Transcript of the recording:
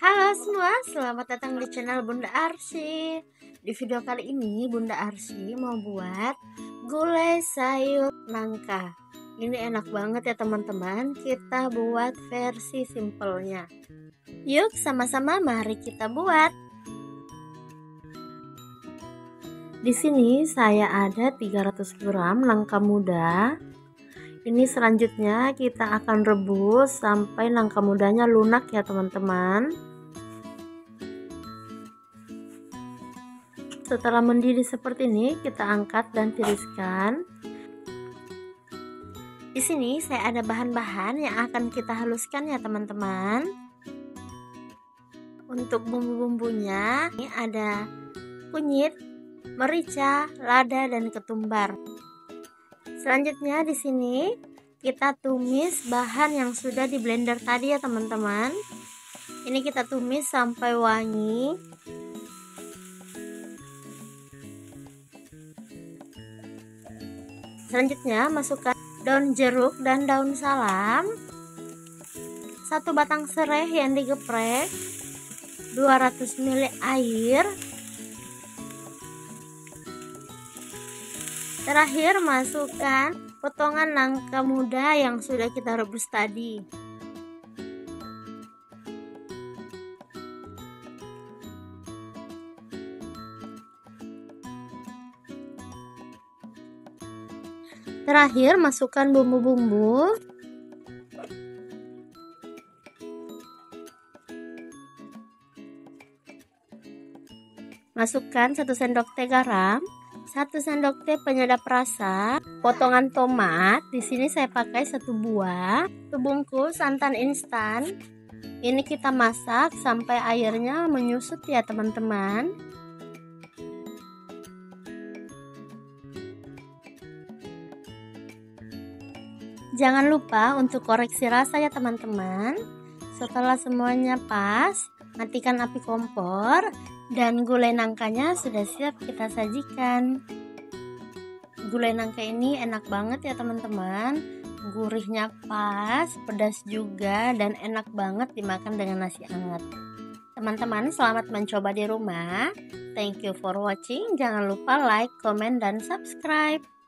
Halo semua, selamat datang di channel Bunda Arsy. Di video kali ini Bunda Arsy mau buat gulai sayur nangka. Ini enak banget ya teman-teman. Kita buat versi simpelnya. Yuk sama-sama mari kita buat. Di sini saya ada 300 gram nangka muda. Ini selanjutnya kita akan rebus sampai nangka mudanya lunak ya teman-teman. Setelah mendidih seperti ini, kita angkat dan tiriskan. Di sini saya ada bahan-bahan yang akan kita haluskan ya teman-teman. Untuk bumbu-bumbunya, ini ada kunyit, merica, lada, dan ketumbar. Selanjutnya di sini kita tumis bahan yang sudah di blender tadi ya teman-teman. Ini kita tumis sampai wangi. Selanjutnya masukkan daun jeruk dan daun salam, 1 batang serai yang digeprek, 200 ml air. Terakhir masukkan potongan nangka muda yang sudah kita rebus tadi. Terakhir masukkan bumbu-bumbu. Masukkan 1 sendok teh garam, 1 sendok teh penyedap rasa, potongan tomat. Di sini saya pakai 1 buah, 1 bungkus santan instan. Ini kita masak sampai airnya menyusut ya teman-teman. Jangan lupa untuk koreksi rasa ya teman-teman. Setelah semuanya pas, matikan api kompor dan gulai nangkanya sudah siap kita sajikan. Gulai nangka ini enak banget ya teman-teman. Gurihnya pas, pedas juga, dan enak banget dimakan dengan nasi hangat. Teman-teman selamat mencoba di rumah. Thank you for watching. Jangan lupa like, comment, dan subscribe.